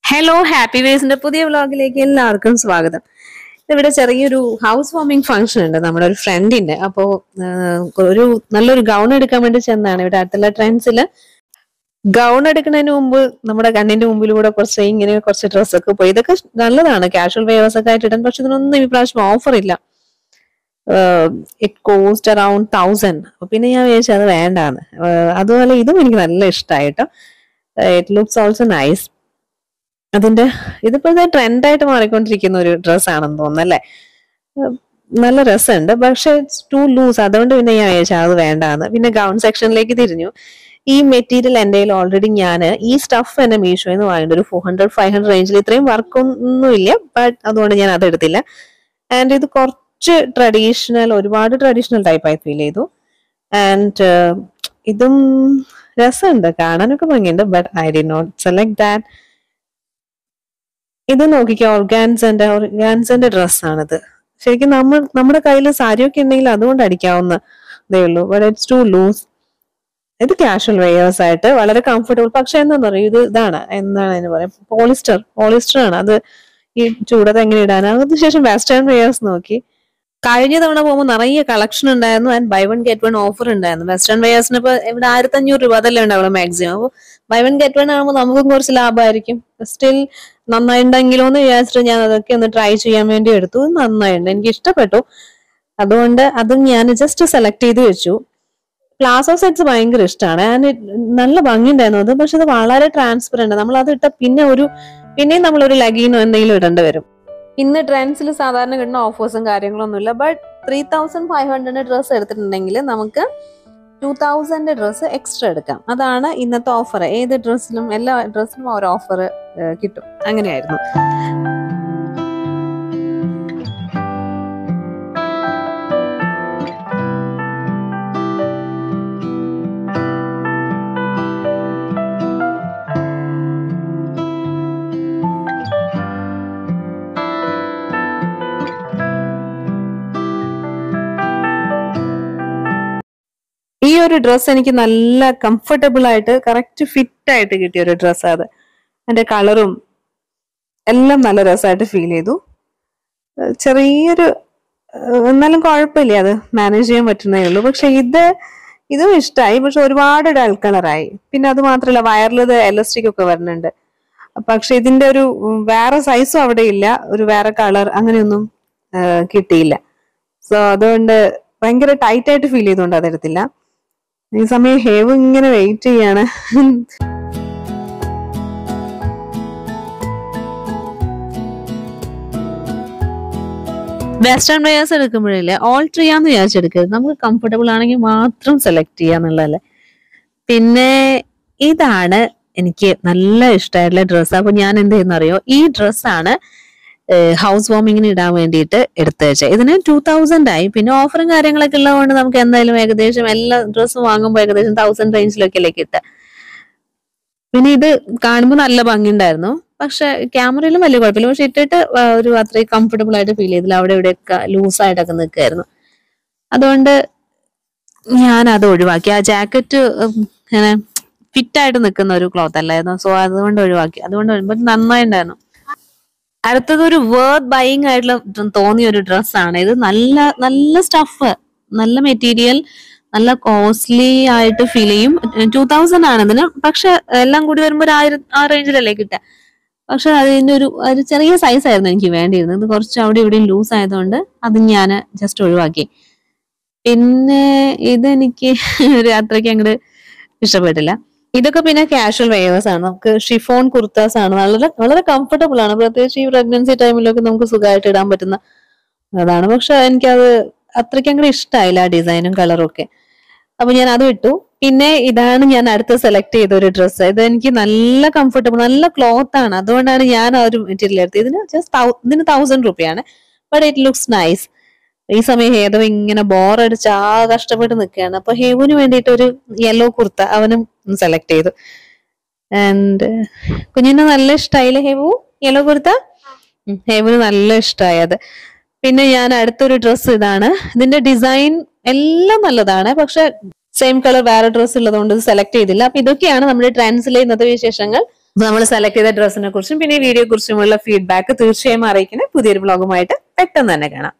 Hello happy വേസിന്റെ പുതിയ വ്ളോഗിലേക്ക് എല്ലാവർക്കും സ്വാഗതം. ഇവിടെ ചെറിയൊരു ഹൗസ് വാമിംഗ് ഫംഗ്ഷൻ ഉണ്ട് നമ്മുടെ ഒരു ഫ്രണ്ടിന്റെ. അപ്പോ ഒരു നല്ലൊരു ഗൗൺ എടുക്കാൻ വേണ്ടി ചെന്നാണ്. ഇവിടെ അടുത്തുള്ള ട്രെൻഡ്സിൽ ഗൗൺ എടുക്കുന്നതിന് മുമ്പ് നമ്മുടെ കണ്ണിന്റെ മുമ്പിലൂടെ കുറച്ച് ഡ്രസ്സൊക്കെ പോയി. ഇതൊക്കെ നല്ലതാണ്, കാഷ്വൽ വെയേഴ്സ് ഒക്കെ ആയിട്ട് ഇടാൻ. പക്ഷെ ഇതിനൊന്നും ഈ പ്രാവശ്യം ഓഫർ ഇല്ല. It cost around 1000. അപ്പൊ പിന്നെ ഞാൻ വിചാരിച്ചു അത് വേണ്ടാന്ന്. അതുപോലെ ഇതും എനിക്ക് നല്ല ഇഷ്ടമായിട്ടോ. It looks also nice. ഇതിപ്പോ ട്രെൻഡായിട്ട് മാറിക്കൊണ്ടിരിക്കുന്ന ഒരു ഡ്രസ്സാണെന്ന് തോന്നുന്നു അല്ലേ. നല്ല രസമുണ്ട്, പക്ഷെ ഇറ്റ്സ് ടു ലൂസ്. അതുകൊണ്ട് പിന്നെ ഞാൻ വിചാരിച്ചു അത് വേണ്ടാന്ന്. പിന്നെ ഗൗൺ സെക്ഷനിലേക്ക് തിരിഞ്ഞു. ഈ മെറ്റീരിയൽ എൻ്റെ കയ്യിൽ ഓൾറെഡി ഞാൻ ഈ സ്റ്റഫ് എന്നെ മീഷോയിൽ നിന്ന് വാങ്ങിയിട്ട് ഒരു 400-500 റേഞ്ചിൽ. ഇത്രയും വർക്കൊന്നും ഇല്ല, ബട്ട് അതുകൊണ്ട് ഞാൻ അത് എടുത്തില്ല. ആൻഡ് ഇത് കുറച്ച് ഒരുപാട് ട്രഡീഷണൽ ടൈപ്പായി ഫീൽ ചെയ്തു. ആൻഡ് ഇതും രസമുണ്ട്, കാണാനൊക്കെ ഭംഗിയുണ്ട്. But I did not select that. ഇത് നോക്കിക്കോ, ഓർഗാൻസന്റെ ഡ്രസ്സാണിത്. ശരിക്കും നമ്മുടെ കയ്യിൽ സാരിയൊക്കെ ഉണ്ടെങ്കിൽ അതുകൊണ്ട് അടിക്കാവുന്നതേ ഉള്ളൂ. But it's too loose. ഇത് കാഷ്വൽ വെയേഴ്സ് ആയിട്ട് വളരെ കംഫർട്ടബിൾ. പക്ഷെ എന്താന്ന് പറയും, എന്താണ് അതിന് പറയാം, പോളിസ്റ്റർ ആണ്. അത് ഈ ചൂടത്ത് എങ്ങനെ ഇടാനാണ്. അതിനുശേഷം വെസ്റ്റേൺ വെയേഴ്സ് നോക്കി. കഴിഞ്ഞ തവണ പോകുമ്പോൾ നിറയെ കളക്ഷൻ ഉണ്ടായിരുന്നു. ആൻഡ് ബൈ 1 get 1 ഓഫർ ഉണ്ടായിരുന്നു. വെസ്റ്റേൺ വെയേഴ്സിന് ഇപ്പൊ ഇവിടെ 1500 രൂപ അതല്ലേ ഉണ്ടാവുള്ളൂ മാക്സിമം. അപ്പോൾ ബൈ 1 get 1 ആകുമ്പോൾ നമുക്കും കുറച്ച് ലാഭമായിരിക്കും. സ്റ്റിൽ നന്നായിട്ടുണ്ടെങ്കിലോ എന്ന് വിചാരിച്ചിട്ട് ഞാൻ അതൊക്കെ ഒന്ന് ട്രൈ ചെയ്യാൻ വേണ്ടി എടുത്തു. നന്നായിട്ടുണ്ട്, എനിക്ക് ഇഷ്ടപ്പെട്ടു. അതുകൊണ്ട് അതും ഞാൻ ജസ്റ്റ് സെലക്ട് ചെയ്ത് വെച്ചു. പ്ലാസോ സെറ്റ്സ് ഭയങ്കര ഇഷ്ടമാണ്. ആൻഡ് നല്ല ഭംഗിയുണ്ടായിരുന്നു അത്. പക്ഷെ അത് വളരെ ട്രാൻസ്പെറന്റ്. നമ്മൾ അത് ഇട്ട പിന്നെയും നമ്മളൊരു ലഗീനോ എന്തെങ്കിലും ഇടേണ്ടി വരും. ഇന്ന് ട്രെൻഡ്സിൽ സാധാരണ കിട്ടുന്ന ഓഫേഴ്സും കാര്യങ്ങളൊന്നുമില്ല. ബട്ട് 3500 ഡ്രസ്സ് എടുത്തിട്ടുണ്ടെങ്കിൽ നമുക്ക് 2000 ഡ്രസ്സ് എക്സ്ട്രാ എടുക്കാം. അതാണ് ഇന്നത്തെ ഓഫർ. ഏത് ഡ്രസ്സിലും എല്ലാ ഡ്രസ്സിലും ഒരു ഓഫർ കിട്ടും. അങ്ങനെയായിരുന്നു. ഈ ഒരു ഡ്രസ്സ് എനിക്ക് നല്ല കംഫർട്ടബിൾ ആയിട്ട് കറക്റ്റ് ഫിറ്റ് ആയിട്ട് കിട്ടിയ ഒരു ഡ്രസ്സാണ് അത്. അതിന്റെ കളറും എല്ലാം നല്ല രസമായിട്ട് ഫീൽ ചെയ്തു. ചെറിയൊരു എന്നാലും കുഴപ്പമില്ല, അത് മാനേജ് ചെയ്യാൻ പറ്റുന്നേ ഉള്ളൂ. പക്ഷെ ഇതും ഇഷ്ടമായി. പക്ഷെ ഒരുപാട് ഡൾ കളറായി. പിന്നെ അത് മാത്രമല്ല, വയറിൽ ഇത് എലാസ്റ്റിക് ഒക്കെ വരുന്നുണ്ട്. പക്ഷെ ഇതിന്റെ ഒരു വേറെ സൈസും അവിടെ ഇല്ല, ഒരു വേറെ കളർ അങ്ങനെയൊന്നും കിട്ടിയില്ല. സോ അതുകൊണ്ട് ഭയങ്കര ടൈറ്റ് ആയിട്ട് ഫീൽ ചെയ്തുകൊണ്ട് അതെടുത്തില്ല. ഈ സമയം ഹേവ് ഇങ്ങനെ വെയിറ്റ് ചെയ്യാണ്. വെസ്റ്റേൺ വെയേഴ്സ് എടുക്കുമ്പോഴില്ലേ ഓൾട്ടർ ചെയ്യാന്ന് വിചാരിച്ചെടുക്കരുത്. നമുക്ക് കംഫർട്ടബിൾ ആണെങ്കിൽ മാത്രം സെലക്ട് ചെയ്യാന്നുള്ളതല്ലേ. പിന്നെ ഇതാണ് എനിക്ക് നല്ല ഇഷ്ടമായിട്ടുള്ള ഡ്രസ്സ്. അപ്പൊ ഞാൻ എന്ത് ചെയ്യുന്നറിയോ, ഈ ഡ്രസ്സാണ് ഹൗസ് വാമിങ്ങിന് ഇടാൻ വേണ്ടിയിട്ട് എടുത്തു വെച്ചത്. ഇതിന് 2000 ആയി. പിന്നെ ഓഫറും കാര്യങ്ങളൊക്കെ ഉള്ളതുകൊണ്ട് നമുക്ക് എന്തായാലും ഏകദേശം എല്ലാ ഡ്രസ്സും വാങ്ങുമ്പോൾ ഏകദേശം 1000 റേഞ്ചിലൊക്കെ കിട്ടുക. പിന്നെ ഇത് കാണുമ്പോൾ നല്ല ഭംഗിയുണ്ടായിരുന്നു. പക്ഷെ ക്യാമറയിലും വലിയ കുഴപ്പമില്ല. പക്ഷെ ഇട്ടിട്ട് ഒരു അത്രയും കംഫർട്ടബിൾ ആയിട്ട് ഫീൽ ചെയ്തില്ല. അവിടെ ഇവിടെയൊക്കെ ലൂസായിട്ടൊക്കെ നിൽക്കുമായിരുന്നു. അതുകൊണ്ട് ഞാൻ അത് ഒഴിവാക്കി. ആ ജാക്കറ്റ് ഇങ്ങനെ ഫിറ്റായിട്ട് നിൽക്കുന്ന ഒരു ക്ലോത്ത് അല്ലായിരുന്നു. സോ അതുകൊണ്ട് ഒഴിവാക്കി. അതുകൊണ്ട് നന്നായിട്ടുണ്ടായിരുന്നു. അടുത്തത് ഒരു വേർത്ത് ബൈയിങ് ആയിട്ടുള്ള തോന്നിയ ഒരു ഡ്രസ്സാണ് ഇത്. നല്ല സ്റ്റഫ്, നല്ല മെറ്റീരിയൽ, നല്ല കോസ്റ്റ്ലി ആയിട്ട് ഫീൽ ചെയ്യും. 2000 ആണ് ഇതിന്. പക്ഷെ എല്ലാം കൂടി വരുമ്പോൾ 1000 ആ റേഞ്ചിലല്ലേ കിട്ടുക. പക്ഷെ അതിന്റെ ഒരു ചെറിയ സൈസ് ആയിരുന്നു എനിക്ക് വേണ്ടിയിരുന്നത്. ഇത് കുറച്ച് അവിടെ ഇവിടെയും ലൂസ് ആയതുകൊണ്ട് അത് ഞാൻ ജസ്റ്റ് ഒഴിവാക്കി. പിന്നെ ഇതെനിക്ക് ഒരു അത്രയ്ക്ക് അങ്ങോട്ട് ഇഷ്ടപ്പെട്ടില്ല. ഇതൊക്കെ പിന്നെ കാഷ്വൽ വെയേഴ്സ് ആണ്. നമുക്ക് ഷിഫോൺ കുർത്താസ് ആണ്. വളരെ കംഫർട്ടബിൾ ആണ്. പ്രത്യേകിച്ച് ഈ പ്രഗ്നൻസി ടൈമിലൊക്കെ നമുക്ക് സുഖമായിട്ട് ഇടാൻ പറ്റുന്ന അതാണ്. പക്ഷെ എനിക്കത് അത്രയ്ക്ക് അങ്ങോട്ട് ഇഷ്ടമായില്ല, ആ ഡിസൈനും കളറും ഒക്കെ. അപ്പൊ ഞാൻ അത് വിട്ടു. പിന്നെ ഇതാണ് ഞാൻ അടുത്ത് സെലക്ട് ചെയ്ത ഒരു ഡ്രസ്സ്. ഇത് എനിക്ക് നല്ല കംഫർട്ടബിൾ, നല്ല ക്ലോത്ത് ആണ്. അതുകൊണ്ടാണ് ഞാൻ ആ ഒരു മെറ്റീരിയൽ എടുത്തത്. ഇതിന് 1000 രൂപയാണ്. But it looks nice. ഈ സമയം ഹേതു ഇങ്ങനെ ബോറടിച്ച് കഷ്ടപ്പെട്ട് നിൽക്കുകയാണ്. അപ്പൊ ഹേവുവിന് വേണ്ടിയിട്ട് ഒരു യെല്ലോ കുർത്ത അവനും സെലക്ട് ചെയ്തു. ആൻഡ് കുഞ്ഞിന് നല്ല ഇഷ്ടമായില്ലേ ഹേവു യെല്ലോ കുർത്ത? ഹേവുവിന് നല്ല ഇഷ്ടമായി അത്. പിന്നെ ഞാൻ അടുത്തൊരു ഡ്രസ്സ് ഇതാണ്. ഇതിന്റെ ഡിസൈൻ എല്ലാം നല്ലതാണ്. പക്ഷെ സെയിം കളർ വേറെ ഡ്രസ്സ് ഉള്ളതുകൊണ്ട് ഇത് സെലക്ട് ചെയ്തില്ല. അപ്പൊ ഇതൊക്കെയാണ് നമ്മുടെ ട്രെൻഡ്സിലെ ഇന്നത്തെ വിശേഷങ്ങൾ. നമ്മൾ സെലക്ട് ചെയ്ത ഡ്രസ്സിനെ കുറിച്ചും പിന്നെ ഈ വീഡിയോയെ കുറിച്ചുമുള്ള ഫീഡ്ബാക്ക് തീർച്ചയായും അറിയിക്കണേ. പുതിയൊരു വ്ളോഗുമായിട്ട് പെട്ടെന്ന് തന്നെ കാണാം.